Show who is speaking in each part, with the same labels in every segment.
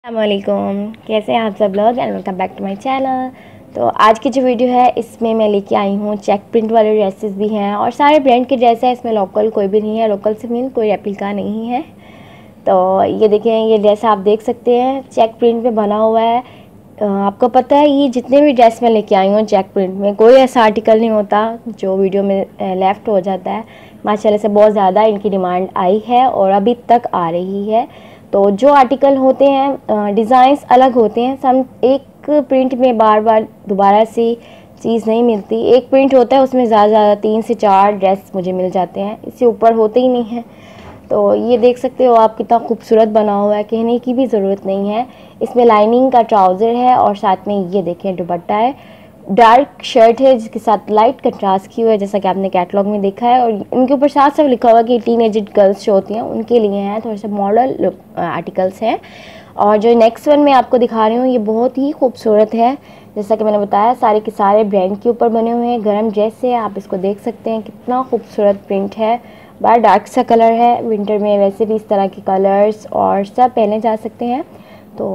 Speaker 1: अस्सलामुअलैकुम, कैसे हैं आप सब लोग and welcome back to my channel. तो आज की जो वीडियो है इसमें मैं लेके आई हूँ चेक प्रिंट वाले ड्रेसेस भी हैं और सारे ब्रांड के ड्रेस हैं। इसमें लोकल कोई भी नहीं है, लोकल से मीन कोई रेप्लिका नहीं है। तो ये देखें, ये ड्रेस आप देख सकते हैं चेक प्रिंट में बना हुआ है। आपको पता है ये जितने भी ड्रेस मैं लेके आई हूँ चेक प्रिंट में कोई ऐसा आर्टिकल नहीं होता जो वीडियो में लेफ़्ट हो जाता है। माशाल्लाह से बहुत ज़्यादा इनकी डिमांड आई है और अभी तक आ रही है। तो जो आर्टिकल होते हैं डिज़ाइंस अलग होते हैं, सम एक प्रिंट में बार बार दोबारा से चीज़ नहीं मिलती। एक प्रिंट होता है उसमें ज़्यादा 3 से 4 ड्रेस मुझे मिल जाते हैं, इससे ऊपर होते ही नहीं हैं। तो ये देख सकते हो आप कितना खूबसूरत बना हुआ है, कहने की भी ज़रूरत नहीं है। इसमें लाइनिंग का ट्राउज़र है और साथ में ये देखें दुपट्टा है। डार्क शर्ट है जिसके साथ लाइट कंट्रास्ट की हुई है जैसा कि आपने कैटलॉग में देखा है। और इनके ऊपर साफ साफ लिखा हुआ कि टीनेज गर्ल्स जो होती हैं उनके लिए हैं, थोड़ा सा मॉडल आर्टिकल्स हैं। और जो नेक्स्ट वन मैं आपको दिखा रही हूँ ये बहुत ही खूबसूरत है। जैसा कि मैंने बताया सारे के सारे ब्रांड के ऊपर बने हुए हैं। गर्म ड्रेस है, आप इसको देख सकते हैं कितना खूबसूरत प्रिंट है। बड़ा डार्क सा कलर है, विंटर में वैसे भी इस तरह के कलर्स और सब पहने जा सकते हैं। तो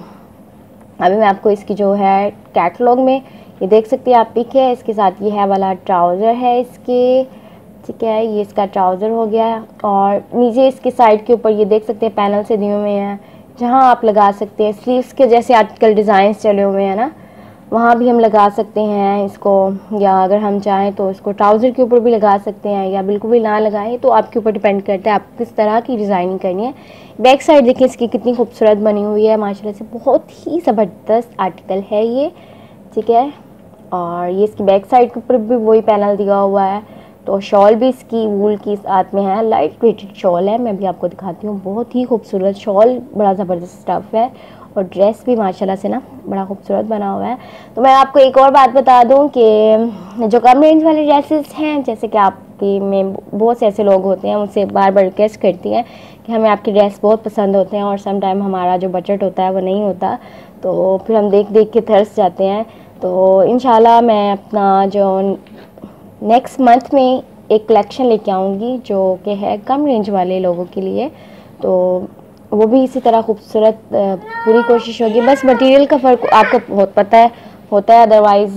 Speaker 1: अभी मैं आपको इसकी जो है कैटलॉग में ये देख सकते हैं आप पिक है, इसके साथ ये है वाला ट्राउज़र है इसके, ठीक है। ये इसका ट्राउज़र हो गया और नीचे इसके साइड के ऊपर ये देख सकते हैं पैनल से दिए हुए हैं जहाँ आप लगा सकते हैं स्लीव्स के जैसे आजकल डिज़ाइन चले हुए हैं ना, वहाँ भी हम लगा सकते हैं इसको। या अगर हम चाहें तो इसको ट्राउज़र के ऊपर भी लगा सकते हैं या बिल्कुल भी ना लगाएं, तो आपके ऊपर डिपेंड करता है आप किस तरह की डिज़ाइनिंग करनी है। बैक साइड देखिए इसकी कितनी खूबसूरत बनी हुई है, माशाल्लाह से बहुत ही ज़बरदस्त आर्टिकल है ये, ठीक है। और ये इसकी बैक साइड के ऊपर भी वही पैनल दिया हुआ है। तो शॉल भी इसकी वूल की साथ में है, लाइट वेटेड शॉल है। मैं भी आपको दिखाती हूँ, बहुत ही खूबसूरत शॉल, बड़ा ज़बरदस्त स्टफ़ है और ड्रेस भी माशाल्लाह से ना बड़ा खूबसूरत बना हुआ है। तो मैं आपको एक और बात बता दूं कि जो कम रेंज वाले ड्रेसेस हैं, जैसे कि आपके में बहुत से ऐसे लोग होते हैं मुझसे बार बार रिक्वेस्ट करती हैं कि हमें आपके ड्रेस बहुत पसंद होते हैं और सम टाइम हमारा जो बजट होता है वो नहीं होता, तो फिर हम देख देख के तरस जाते हैं। तो इंशाल्लाह मैं अपना जो नेक्स्ट मंथ में एक कलेक्शन लेके आऊँगी जो कि है कम रेंज वाले लोगों के लिए। तो वो भी इसी तरह खूबसूरत पूरी कोशिश होगी। बस मटेरियल का फ़र्क आपको बहुत पता है होता है, अदरवाइज़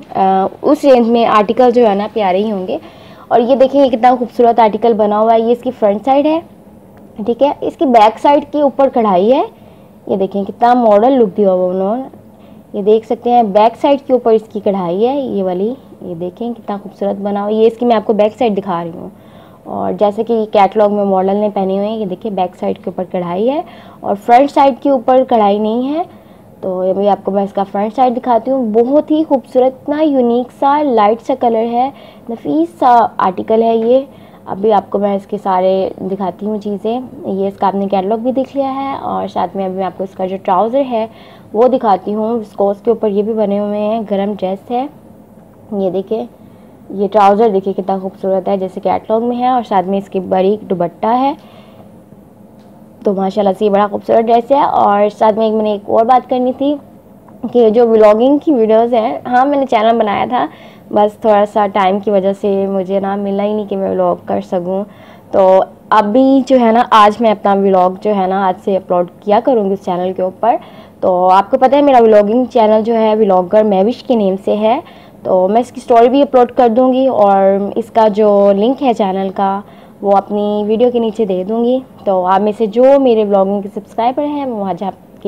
Speaker 1: उस रेंज में आर्टिकल जो है ना प्यारे ही होंगे। और ये देखिए कितना खूबसूरत आर्टिकल बना हुआ है। ये इसकी फ्रंट साइड है, ठीक है। इसकी बैक साइड के ऊपर कढ़ाई है, ये देखें कितना मॉडल लुक दिया हुआ उन्होंने, ये देख सकते हैं। बैक साइड के ऊपर इसकी कढ़ाई है ये वाली, ये देखें कितना खूबसूरत बना हुआ। ये इसकी मैं आपको बैक साइड दिखा रही हूँ। और जैसे कि कैटलॉग में मॉडल ने पहने हुए हैं, ये देखिए बैक साइड के ऊपर कढ़ाई है और फ्रंट साइड के ऊपर कढ़ाई नहीं है। तो ये भी आपको मैं इसका फ्रंट साइड दिखाती हूँ। बहुत ही खूबसूरत, इतना यूनिक सा लाइट सा कलर है, नफीस सा आर्टिकल है ये। अभी आपको मैं इसके सारे दिखाती हूँ चीज़ें। ये इसका आपने कैटलॉग भी देख लिया है और साथ में अभी मैं आपको इसका जो ट्राउज़र है वो दिखाती हूँ। विस्कोस के ऊपर ये भी बने हुए हैं, गर्म ड्रेस है। ये देखिए ये ट्राउज़र देखिए कितना खूबसूरत है जैसे कैटलॉग में है और साथ में इसकी बारीक दुपट्टा है। तो माशाल्लाह से ये बड़ा खूबसूरत ड्रेस है। और साथ में मैंने एक और बात करनी थी कि जो व्लॉगिंग की वीडियोस हैं, हाँ मैंने चैनल बनाया था, बस थोड़ा सा टाइम की वजह से मुझे ना मिला ही नहीं कि मैं व्लॉग कर सकूँ। तो अभी जो है ना आज मैं अपना व्लॉग जो है ना आज से अपलोड किया करूँगी इस चैनल के ऊपर। तो आपको पता है मेरा व्लॉगिंग चैनल जो है व्लॉगर महविश के नेम से है, तो मैं इसकी स्टोरी भी अपलोड कर दूंगी और इसका जो लिंक है चैनल का वो अपनी वीडियो के नीचे दे दूंगी। तो आप में से जो मेरे व्लॉगिंग के सब्सक्राइबर हैं वो वहाँ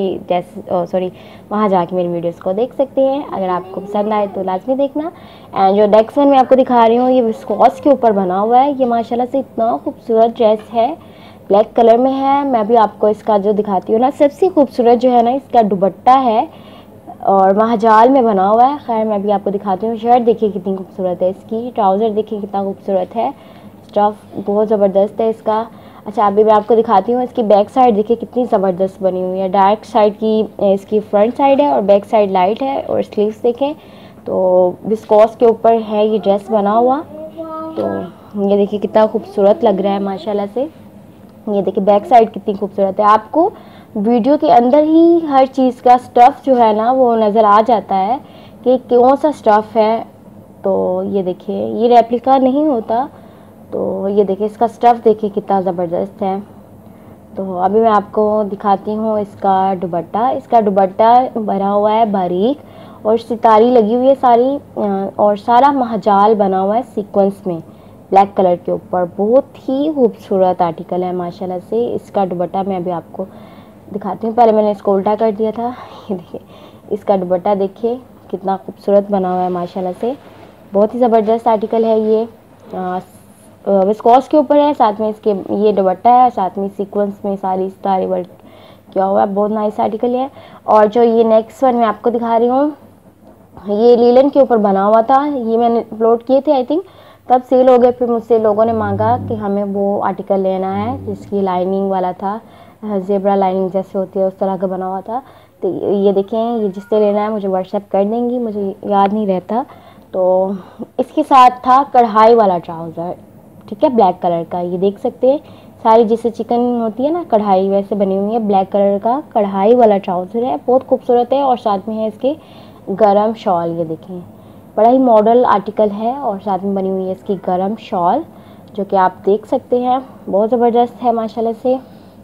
Speaker 1: वहाँ जाके मेरी वीडियोस को देख सकते हैं। अगर आपको पसंद आए तो लाजमी देखना। एंड जो नेक्स्ट वन मैं आपको दिखा रही हूँ ये विस्कोस के ऊपर बना हुआ है। ये माशाल्लाह से इतना खूबसूरत ड्रेस है, ब्लैक कलर में है। मैं भी आपको इसका जो दिखाती हूँ ना, सबसे खूबसूरत जो है ना इसका दुपट्टा है और महाजाल में बना हुआ है। खैर मैं भी आपको दिखाती हूँ। शर्ट देखिए कितनी खूबसूरत है इसकी, ट्राउज़र देखिए कितना खूबसूरत है, स्टफ़ बहुत ज़बरदस्त है इसका। अच्छा अभी मैं आपको दिखाती हूँ इसकी बैक साइड देखिए कितनी ज़बरदस्त बनी हुई है। डार्क साइड की इसकी फ्रंट साइड है और बैक साइड लाइट है। और स्लीव्स देखें तो विस्कोस के ऊपर है ये ड्रेस बना हुआ। तो ये देखिए कितना खूबसूरत लग रहा है माशाल्लाह से। ये देखिए बैक साइड कितनी खूबसूरत है, आपको वीडियो के अंदर ही हर चीज़ का स्टफ़ जो है ना वो नज़र आ जाता है कि कौन सा स्टफ़ है। तो ये देखिए ये रेप्लिका नहीं होता। तो ये देखिए इसका स्टफ़ देखिए कितना ज़बरदस्त है। तो अभी मैं आपको दिखाती हूँ इसका दुपट्टा। इसका दुपट्टा भरा हुआ है बारीक और सितारी लगी हुई है सारी, और सारा महाजाल बना हुआ है सीक्वेंस में ब्लैक कलर के ऊपर। बहुत ही खूबसूरत आर्टिकल है माशाल्लाह से। इसका दुपट्टा मैं अभी आपको दिखाती हूँ। पहले मैंने इसको उल्टा कर दिया था। ये देखिए, इसका दुपट्टा देखिए कितना खूबसूरत बना हुआ है माशाल्लाह से। बहुत ही ज़बरदस्त आर्टिकल है ये। विस्कॉस के ऊपर है, साथ में इसके ये दुपट्टा है, साथ में सीक्वेंस में सारी सितारे वर्क किया हुआ है। बहुत नाइस आर्टिकल है। और जो ये नेक्स्ट वन मैं आपको दिखा रही हूँ, ये लीलन के ऊपर बना हुआ था। ये मैंने अपलोड किए थे आई थिंक, तब सेल हो गए। फिर मुझसे लोगों ने मांगा कि हमें वो आर्टिकल लेना है जिसकी लाइनिंग वाला था, ज़ेब्रा लाइनिंग जैसे होती है उस तरह का बना हुआ था। तो ये देखें, ये जिससे लेना है मुझे व्हाट्सएप कर देंगी, मुझे याद नहीं रहता। तो इसके साथ था कढ़ाई वाला ट्राउज़र, ठीक है, ब्लैक कलर का। ये देख सकते हैं सारी जैसे चिकन होती है ना कढ़ाई, वैसे बनी हुई है। ब्लैक कलर का कढ़ाई वाला ट्राउज़र है, बहुत खूबसूरत है। और साथ में है इसके गरम शॉल। ये देखें, बड़ा ही मॉडल आर्टिकल है और साथ में बनी हुई है इसकी गरम शॉल, जो कि आप देख सकते हैं बहुत ज़बरदस्त है माशाल्लाह से।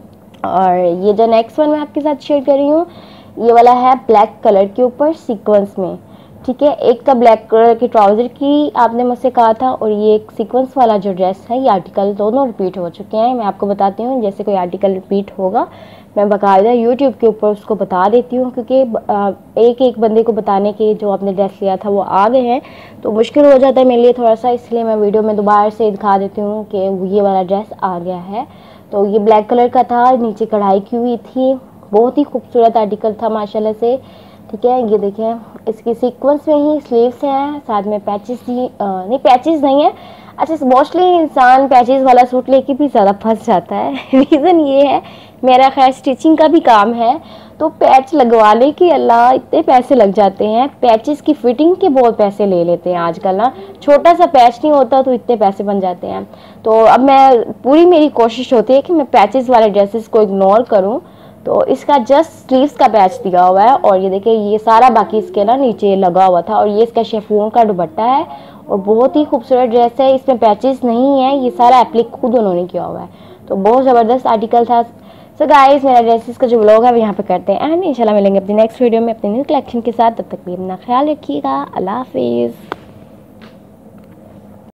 Speaker 1: और ये जो नेक्स्ट वन मैं आपके साथ शेयर कर रही हूँ, ये वाला है ब्लैक कलर के ऊपर सीक्वेंस में, ठीक है। एक तो ब्लैक कलर के ट्राउज़र की आपने मुझसे कहा था, और ये एक सीक्वेंस वाला जो ड्रेस है, ये आर्टिकल दोनों रिपीट हो चुके हैं। मैं आपको बताती हूँ, जैसे कोई आर्टिकल रिपीट होगा मैं बाकायदा यूट्यूब के ऊपर उसको बता देती हूँ, क्योंकि एक एक बंदे को बताने के जो आपने ड्रेस लिया था वो आ गए हैं, तो मुश्किल हो जाता है मेरे लिए थोड़ा सा। इसलिए मैं वीडियो में दोबारा से दिखा देती हूँ कि ये वाला ड्रेस आ गया है। तो ये ब्लैक कलर का था, नीचे कढ़ाई की हुई थी, बहुत ही खूबसूरत आर्टिकल था माशाल्लाह से, ठीक है। ये देखें, इसकी सीक्वेंस में ही स्लीव्स हैं, साथ में पैचेस ही नहीं, पैचेस नहीं है। अच्छा, मोस्टली इंसान पैचेस वाला सूट लेके भी ज़्यादा फंस जाता है। रीज़न ये है, मेरा खैर स्टिचिंग का भी काम है, तो पैच लगवाने के अल्लाह इतने पैसे लग जाते हैं। पैचेस की फिटिंग के बहुत पैसे ले लेते हैं आजकल ना, छोटा सा पैच नहीं होता तो इतने पैसे बन जाते हैं। तो अब मैं पूरी मेरी कोशिश होती है कि मैं पैचेस वाले ड्रेसेस को इग्नोर करूं। तो इसका जस्ट स्लीव्स का पैच दिया हुआ है, और ये देखिए ये सारा बाकी इसके ना नीचे लगा हुआ था। और ये इसका शेफून का दुपट्टा है, और बहुत ही खूबसूरत ड्रेस है, इसमें पैचेस नहीं है, ये सारा एप्लिक खुद उन्होंने किया हुआ है। तो बहुत ज़बरदस्त आर्टिकल था। सो गाइस, मेरा ड्रेसेस का जो व्लॉग है वो यहाँ पे करते हैं एंड इंशाल्लाह मिलेंगे अपनी नेक्स्ट वीडियो में अपने न्यू कलेक्शन के साथ। तब तक भी अपना ख्याल रखिएगा। अल्लाह हाफिज़।